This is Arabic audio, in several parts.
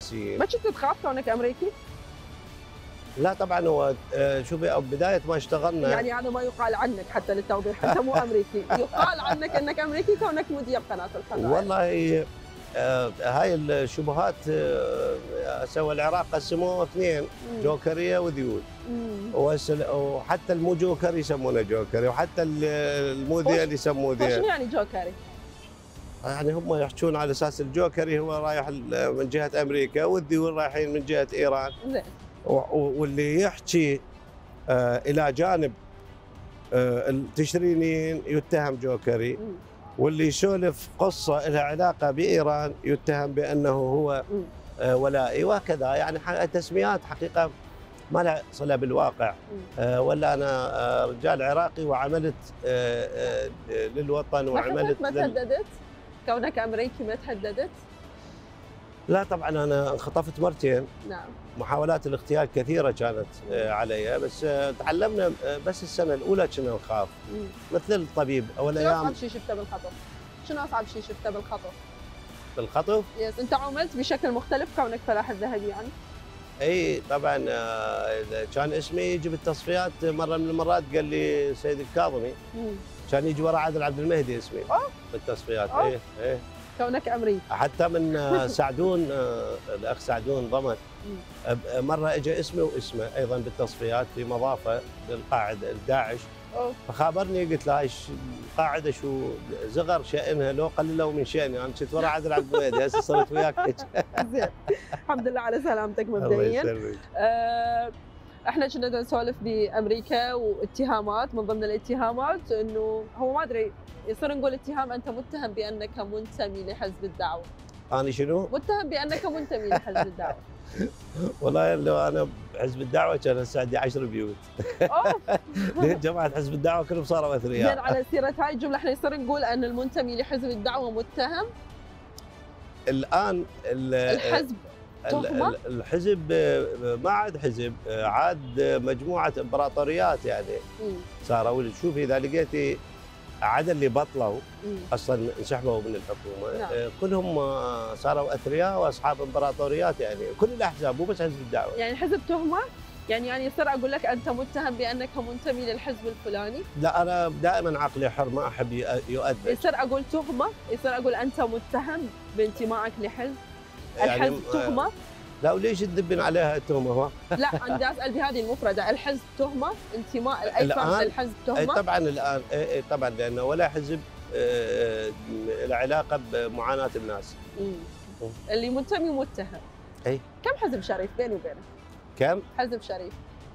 سياسيين. ما كنت تخاف كونك امريكي؟ لا طبعا هو شوفي بدايه ما اشتغلنا يعني هذا ما يقال عنك حتى للتوضيح، انت مو امريكي، يقال عنك انك امريكي كونك مذيع بقناه القناه. والله هاي الشبهات سوى العراق قسموها اثنين، جوكريه وذيول. وحتى المو جوكر يسمونه جوكري، وحتى المو ذيل يسموه ذيل. شنو يعني جوكري؟ يعني هم يحكون على اساس الجوكري هو رايح من جهه امريكا، والذيول رايحين من جهه ايران. زين. واللي يحكي الى جانب التشرينيين يتهم جوكري، واللي يسولف قصه لها علاقه بايران يتهم بانه هو ولائي، وهكذا. يعني تسميات حقيقه ما لها صله بالواقع. ولا انا رجال عراقي وعملت للوطن وعملت. ما تهددت؟ كونك امريكي ما تهددت؟ لا طبعا انا انخطفت مرتين. نعم. محاولات الاغتيال كثيره كانت علي، بس تعلمنا. بس السنه الاولى كنا نخاف مثل الطبيب اول ايام. شنو اصعب شيء شفته بالخطف؟ شنو اصعب شيء شفته بالخطف؟ بالخطف؟ يس، انت عملت بشكل مختلف كونك فلاح الذهبي يعني؟ اي طبعا. كان اسمي يجي بالتصفيات مره من المرات قال لي سيد الكاظمي. كان يجي ورا عادل عبد المهدي اسمي بالتصفيات. اي كونك امريكي. حتى من سعدون، الاخ سعدون ضمن، مره اجى اسمي واسمه ايضا بالتصفيات في مضافه للقاعده الداعش. فخابرني، قلت له هاي القاعده شو زغر شأنها لو قللوا من شأني، انا كنت ورا عادل عبد المهدي، هسه صرت وياك. زين، الحمد لله على سلامتك مبدئيا. الله يسلمك. احنا كنا نسولف بامريكا واتهامات، من ضمن الاتهامات انه هو ما ادري يصير نقول اتهام انت متهم بانك منتمي لحزب الدعوه. انا شنو؟ متهم بانك منتمي لحزب الدعوه. والله لو انا بحزب الدعوه كان هسه عندي 10 بيوت. جماعه حزب الدعوه كلهم صاروا اثرياء. زين، على سيره هاي الجمله احنا يصير نقول ان المنتمي لحزب الدعوه متهم؟ الان الحزب تهمه؟ الحزب ما عاد حزب، عاد مجموعه امبراطوريات يعني. صاروا. شوفي اذا لقيتي عدد اللي بطلوا اصلا انسحبوا من الحكومه. نعم. كلهم صاروا اثرياء واصحاب امبراطوريات، يعني كل الاحزاب مو بس حزب الدعوه. يعني الحزب تهمه؟ يعني يصير اقول لك انت متهم بانك منتمي للحزب الفلاني؟ لا انا دائما عقلي حر، ما احب يؤدب. يصير اقول تهمه؟ يصير اقول انت متهم بانتمائك لحزب؟ يعني الحزب تهمه؟ لا، وليش تدبن عليها التهمه؟ لا، انا اسال بهذه المفرده، الحزب تهمه؟ انتماء اي فرد للحزب تهمه؟ طبعا الان طبعا، لانه ولا حزب له علاقه بمعاناه الناس. اللي منتمي متهم. اي. كم حزب شريف بيني وبينك؟ كم؟ حزب شريف.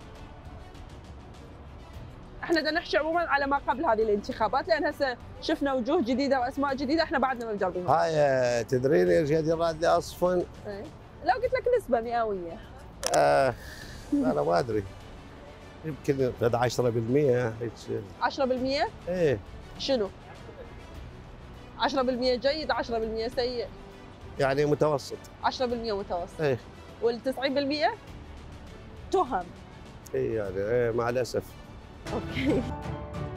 احنا بدنا نحكي عموما على ما قبل هذه الانتخابات، لان هسه شفنا وجوه جديده واسماء جديده احنا بعدنا ما مجربينها. هاي تدرين يا رجال راد لي اصفن؟ لو قلت لك نسبه مئويه. انا ما ادري، يمكن 10% هيك. 10%؟ ايه. شنو؟ 10% جيد، 10% سيء؟ يعني متوسط. 10% متوسط. ايه. وال90% تهم. ايه يعني مع الاسف. اوكي.